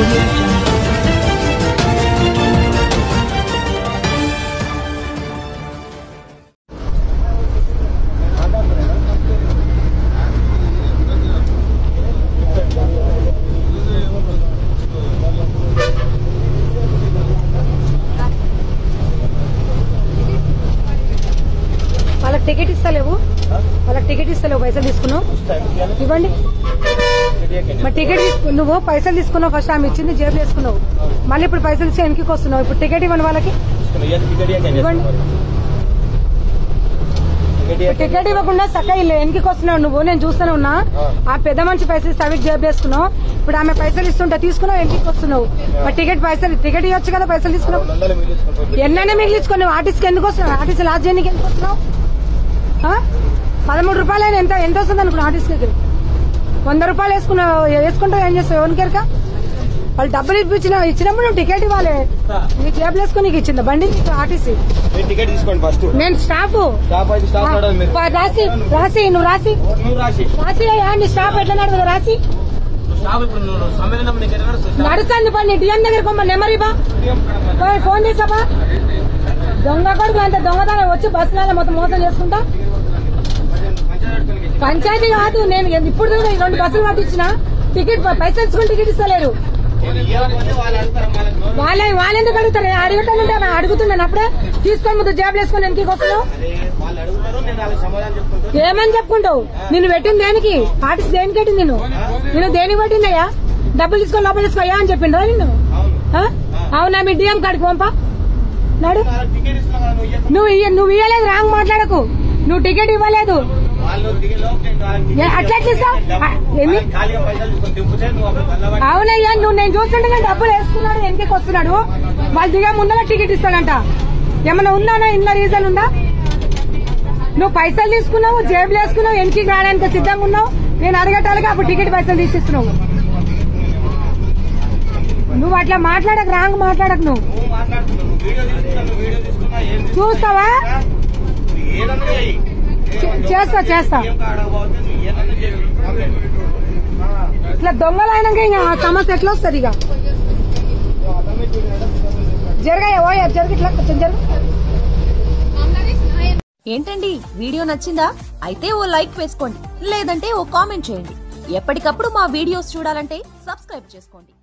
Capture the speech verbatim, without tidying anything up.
వాళ్ళకి టికెట్ ఇస్తలేవు వాళ్ళకి టికెట్ ఇస్తలేవు పైసలు తీసుకున్నావు ఇవ్వండి మరి టికెట్ నువ్వు పైసలు తీసుకున్నావు ఫస్ట్ ఆమె ఇచ్చింది జేబులు వేసుకున్నావు మళ్ళీ ఇప్పుడు పైసలు ఇచ్చి వెనక్కి వస్తున్నావు ఇప్పుడు టికెట్ ఇవ్వండి వాళ్ళకి ఇవ్వండి టికెట్ ఇవ్వకుండా చక్కగా వెనక్కి వస్తున్నావు నువ్వు నేను చూస్తూనే ఉన్నా ఆ పెద్ద మనిషి పైసలు ఇస్తే అవి జేబు వేసుకున్నావు ఇప్పుడు ఆమె పైసలు ఇస్తుంటే తీసుకున్నావు వెనక్కి వస్తున్నావు మరి టికెట్ పైసలు టికెట్ ఇవ్వచ్చు కదా పైసలు తీసుకున్నావు ఎన్నైనా మిగిలించుకున్నావు ఆర్టీసీకి ఎందుకు వస్తున్నావు ఆర్టీసీ లాస్ట్ చేయడానికి ఎందుకు వస్తున్నావు పదమూడు రూపాయలు అయినా ఎంత ఎంత వస్తుంది అనుకున్నా ఆర్టీసీకి వంద రూపాయలు వేసుకున్నావు వేసుకుంటావు ఏం చేస్తావు ఎవరికి ఎరక వాళ్ళు డబ్బులు ఇప్పించిన ఇచ్చినప్పుడు నువ్వు టికెట్ ఇవ్వాలి నీ జేబులు వేసుకుని నీకు ఇచ్చింది బండి ఆర్టీసీ టికెట్ తీసుకోండి ఫస్ట్ నేను స్టాఫ్ రాసి రాసి నువ్వు రాసి రాసి అయ్యా నీ స్టాఫ్ ఎట్లా నడవదు రాసి నడుస్తుంది పని డిఎం దగ్గర కొమ్మ నెంబర్ ఇవ్వ ఫోన్ చేసావా దొంగ కొడుకు అంత దొంగతనం వచ్చి బస్సులలో మొత్తం మోసం చేసుకుంటా పంచాయతీ కాదు నేను ఇప్పుడు రెండు బస్సులు పట్టించిన టికెట్ పైసలు ఇచ్చుకుని టికెట్ ఇస్తలేరు వాళ్ళే వాళ్ళెందుకు అడుగుతారు అడుగుతానంటే అడుగుతున్నాను అప్పుడే తీసుకొని ముందు జాబ్ వేసుకొని ఎందుకు వస్తున్నావు ఏమని చెప్పుకుంటావు నిన్ను పెట్టింది దేనికి ఆర్టీసీ దేనికి పెట్టింది నిన్ను నేను దేనికి పెట్టిందయ్యా డబ్బులు తీసుకొని లోపల తీసుకోయా అని చెప్పిండ్రా నిన్ను అవునా మీ డిఎం కాడికి పంపా నాడు నువ్వు నువ్వు ఇవ్వలేదు రాంగ్ మాట్లాడకు నువ్వు టికెట్ ఇవ్వలేదు అట్లా అవునయ్యా నువ్వు నేను చూస్తుంటే డబ్బులు వేసుకున్నాడు వెనక్కి వస్తున్నాడు వాళ్ళు దిగా ముందర టికెట్ ఇస్తాడంట ఏమన్నా ఉందా ఇన్న రీజన్ ఉందా నువ్వు పైసలు తీసుకున్నావు జేబులు వేసుకున్నావు వెనక్కి రావడానికి సిద్ధంగా ఉన్నావు నేను అడగటానికి అప్పుడు టికెట్ పైసలు తీసిస్తున్నావు నువ్వు అట్లా మాట్లాడక రాంగ్ మాట్లాడకు నువ్వు చూస్తావా చేస్తా చేస్తా ఇట్లా దొంగలు అయినాక ఇంకా సమస్య ఎట్లా వస్తుంది ఇక జరగాయ ఓ జరుగు ఇట్లా కొంచెం జరుగు ఏంటండి వీడియో నచ్చిందా అయితే ఓ లైక్ వేసుకోండి లేదంటే ఓ కామెంట్ చేయండి ఎప్పటికప్పుడు మా వీడియోస్ చూడాలంటే సబ్స్క్రైబ్ చేసుకోండి.